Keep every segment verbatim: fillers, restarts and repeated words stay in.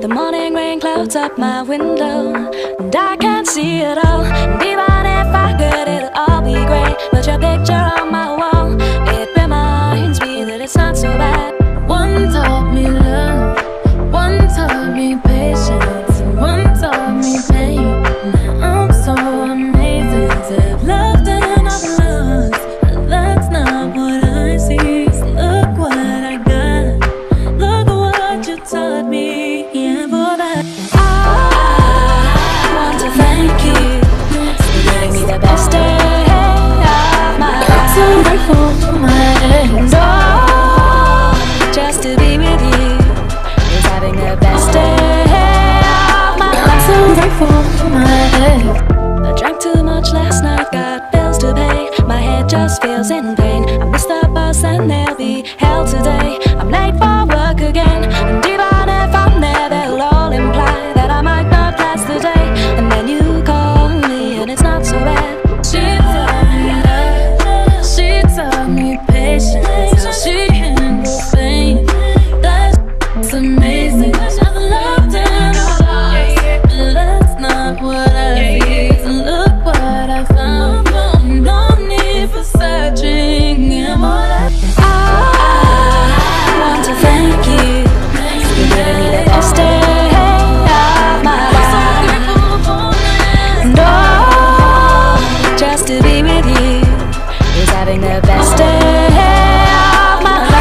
The morning rain clouds up my window, and I can't see it all. And even if I could, it'll all be great. But your picture on my wall, it reminds me that it's not so bad. One taught me love, one taught me patience, and one taught me pain. Now I'm so amazing to have loved and I've lost, but that's not what I see. So look what I got, look what you taught me, yeah, for that I want to thank you for giving me the best day of my life. I'm so grateful for my days. Oh, just to be with you is having the best day of my life. I'm so grateful for my days. I drank too much last night, got bills to pay. My head just feels in pain. I missed the bus and there'll be hell today. I'm late for work again, and even if I'm there, they'll all imply that I might not last the day. And then you call me and it's not so bad. She taught me love, she taught me patience, how she handles pain. That's amazing. I've loved and lost, but that's not what I see. So look what I found. No need for searching. Yeah, more like I want to thank you for giving me the best day of my life. And oh, just to be with you is having the best day of my life.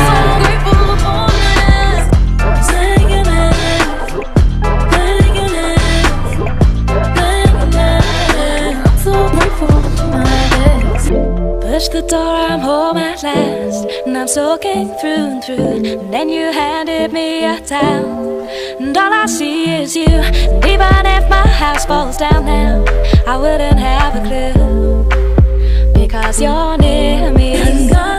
Push the door, I'm home at last, and I'm soaking through and through. And then you handed me a towel, and all I see is you. And even if my house falls down now, I wouldn't have a clue, because you're near me.